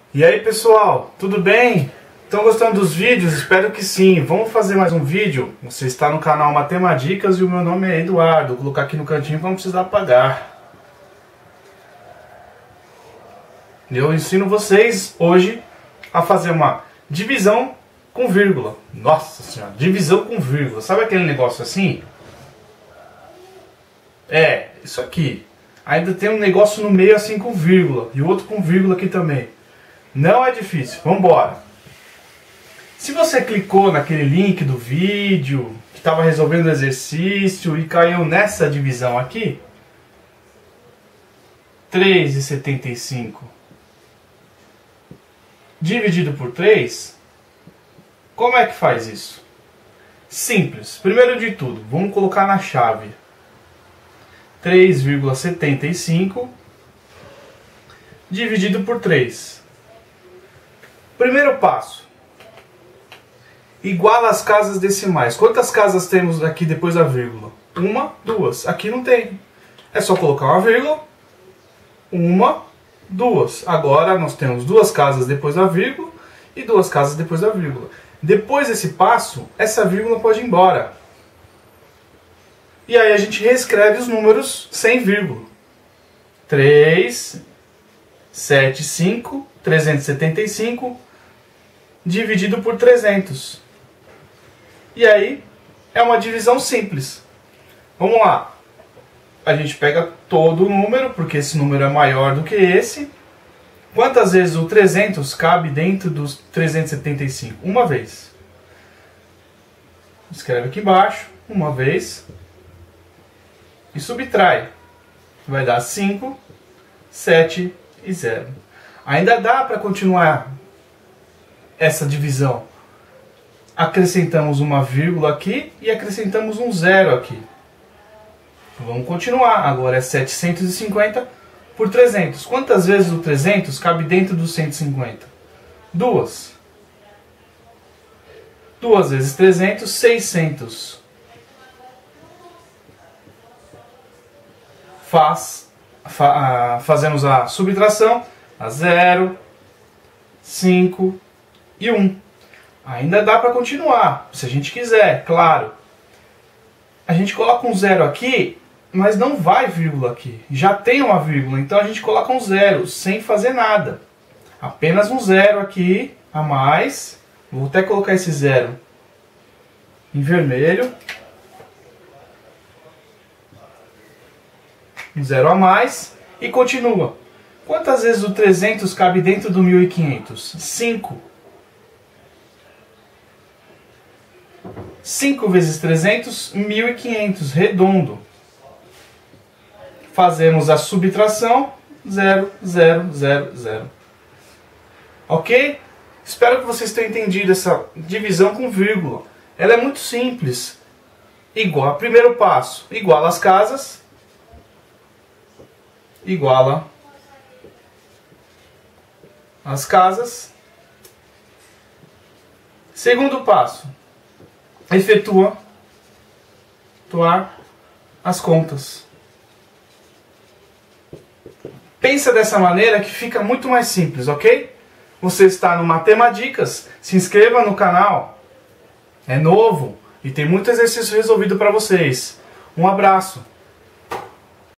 E aí pessoal, tudo bem? Estão gostando dos vídeos? Espero que sim. Vamos fazer mais um vídeo? Você está no canal Matemadicas e o meu nome é Eduardo. Vou colocar aqui no cantinho para não precisar apagar. Eu ensino vocês hoje a fazer uma divisão com vírgula. Nossa senhora, divisão com vírgula. Sabe aquele negócio assim? É, isso aqui. Ainda tem um negócio no meio assim com vírgula. E o outro com vírgula aqui também. Não é difícil, vamos embora. Se você clicou naquele link do vídeo, que estava resolvendo o exercício e caiu nessa divisão aqui, 3,75 dividido por 3, como é que faz isso? Simples. Primeiro de tudo, vamos colocar na chave 3,75 dividido por 3. Primeiro passo. Iguala as casas decimais. Quantas casas temos aqui depois da vírgula? Uma, duas. Aqui não tem. É só colocar uma vírgula. Uma, duas. Agora nós temos duas casas depois da vírgula e duas casas depois da vírgula. Depois desse passo, essa vírgula pode ir embora. E aí a gente reescreve os números sem vírgula. 375 dividido por 300. E aí é uma divisão simples. Vamos lá. A gente pega todo o número, porque esse número é maior do que esse. Quantas vezes o 300 cabe dentro dos 375? Uma vez. Escreve aqui embaixo, uma vez. E subtrai. Vai dar 5, 7 e 0. Ainda dá para continuar essa divisão. Acrescentamos uma vírgula aqui e acrescentamos um zero aqui. Vamos continuar. Agora é 750 por 300. Quantas vezes o 300 cabe dentro dos 150? Duas. 2 vezes 300, 600. Fazemos a subtração a 0, 5 e 1. Ainda dá para continuar, se a gente quiser, claro. A gente coloca um zero aqui, mas não vai vírgula aqui. Já tem uma vírgula, então a gente coloca um zero sem fazer nada. Apenas um zero aqui a mais. Vou até colocar esse zero em vermelho. Um zero a mais e continua. Quantas vezes o 300 cabe dentro do 1500? 5. 5 vezes 300, 1500, redondo. Fazemos a subtração, 0, 0, 0, 0. Ok? Espero que vocês tenham entendido essa divisão com vírgula. Ela é muito simples. Igual, primeiro passo, iguala as casas. Iguala as casas. Segundo passo, efetua as contas. Pensa dessa maneira que fica muito mais simples, ok? Você está no Matemadicas, se inscreva no canal, é novo e tem muito exercício resolvido para vocês. Um abraço.